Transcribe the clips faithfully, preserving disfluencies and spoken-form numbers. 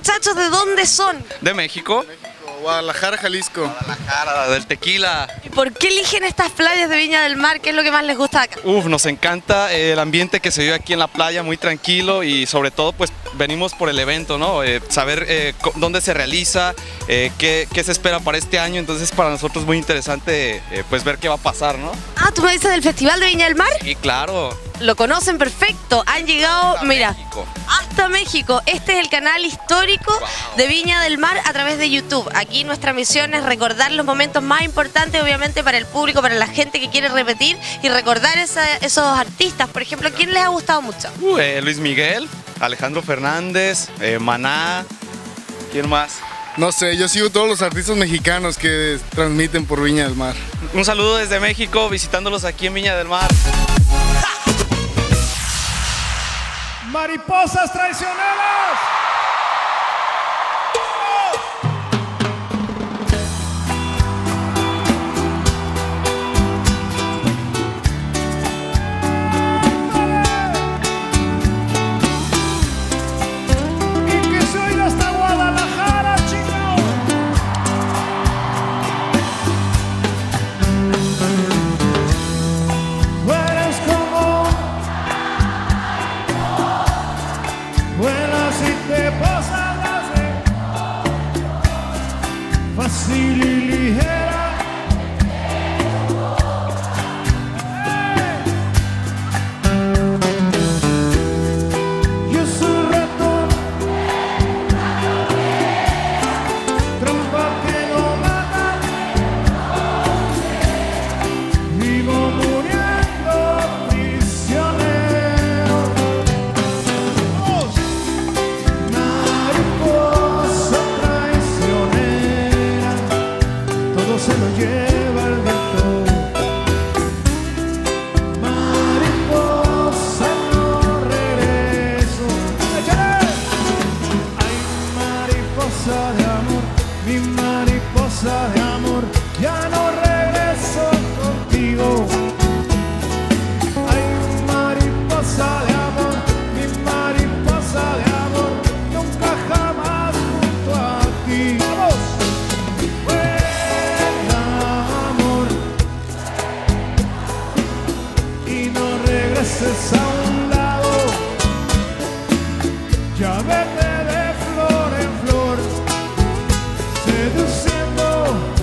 muchachos, ¿de dónde son? De México. Guadalajara, Jalisco. Guadalajara, del tequila. ¿Y por qué eligen estas playas de Viña del Mar? ¿Qué es lo que más les gusta acá? Uf, nos encanta el ambiente que se vive aquí en la playa, muy tranquilo y sobre todo pues venimos por el evento, ¿no? Eh, saber eh, dónde se realiza, eh, qué, qué se espera para este año, entonces para nosotros es muy interesante eh, pues ver qué va a pasar, ¿no? Ah, ¿tú me dices del Festival de Viña del Mar? Y claro. Lo conocen perfecto, han llegado, Hasta mira, México. hasta México. Este es el canal histórico Wow. de Viña del Mar a través de YouTube. Aquí nuestra misión es recordar los momentos más importantes, obviamente, para el público, para la gente que quiere repetir y recordar esa- esos artistas. Por ejemplo, ¿quién les ha gustado mucho? Uh, eh, Luis Miguel, Alejandro Fernández, eh, Maná, ¿quién más? No sé, yo sigo todos los artistas mexicanos que transmiten por Viña del Mar. Un saludo desde México, visitándolos aquí en Viña del Mar. Mariposas traicioneras. Y que se oiga hasta Guadalajara, chingao. Tú eres como vuelas y te posas fácil y ligera. Yo soy ratón, trampa que no mata, vivo muriendo prisionero. Mariposa traicionera, todo se lo lleva el viento. Mariposa, no regreso. ¡Échale! Ay, mariposa de amor, mi mariposa de amor, ya no regreso contigo. Ay, mariposa de amor, mi mariposa de amor, nunca jamás junto a ti. ¡Vamos! Vuela, amor, y no regreses a un lado. Ya vete de flor en flor, seduciendo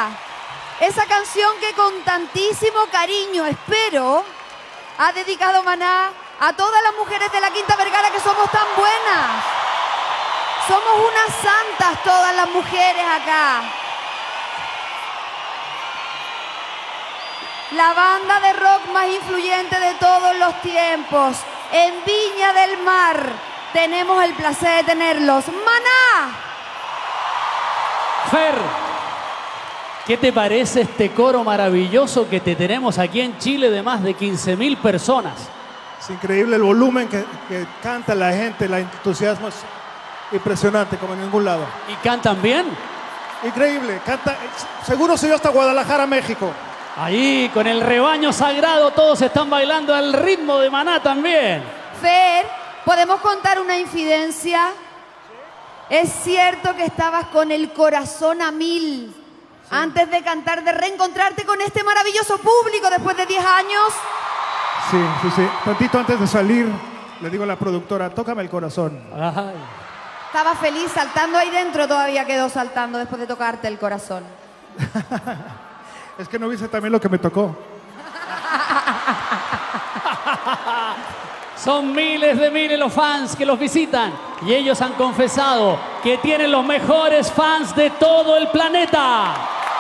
Vergara. Esa canción que con tantísimo cariño, espero, ha dedicado Maná a todas las mujeres de la Quinta Vergara que somos tan buenas. Somos unas santas todas las mujeres acá. La banda de rock más influyente de todos los tiempos. En Viña del Mar tenemos el placer de tenerlos. ¡Maná! Fer, ¿qué te parece este coro maravilloso que te tenemos aquí en Chile de más de quince mil personas? Es increíble el volumen que, que canta la gente, el entusiasmo es impresionante, como en ningún lado. ¿Y cantan bien? Increíble, canta, seguro se dio hasta Guadalajara, México. Ahí, con el rebaño sagrado, todos están bailando al ritmo de Maná también. Fer, ¿podemos contar una infidencia? Es cierto que estabas con el corazón a mil sí. antes de cantar, de reencontrarte con este maravilloso público después de diez años. Sí, sí, sí. Tantito antes de salir, le digo a la productora, tócame el corazón. Ay. Estaba feliz saltando ahí dentro, todavía quedó saltando después de tocarte el corazón. Es que no viste también lo que me tocó. Son miles de miles los fans que los visitan y ellos han confesado que tienen los mejores fans de todo el planeta.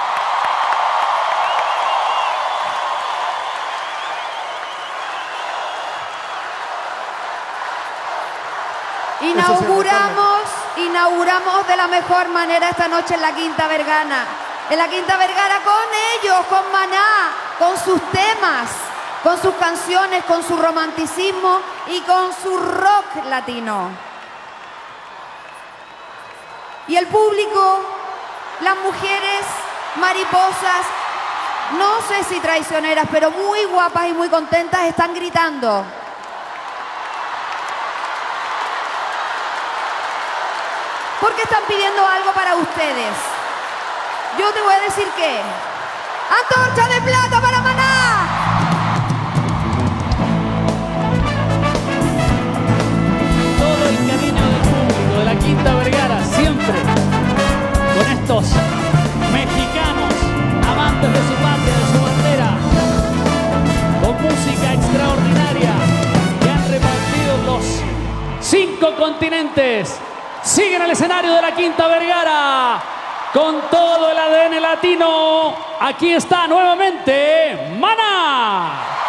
Inauguramos, inauguramos de la mejor manera esta noche en la Quinta Vergara. En la Quinta Vergara con ellos, con Maná, con sus temas, con sus canciones, con su romanticismo y con su rock latino. Y el público, las mujeres mariposas, no sé si traicioneras, pero muy guapas y muy contentas, están gritando. Porque están pidiendo algo para ustedes. Yo te voy a decir que ¡antorcha de plata para Maná! Todo el cariño del público de la Quinta Vergara, siempre con estos mexicanos amantes de su patria, de su bandera, con música extraordinaria que han repartido los cinco continentes. Siguen el escenario de la Quinta Vergara con todo el A D N latino. Aquí está nuevamente Maná.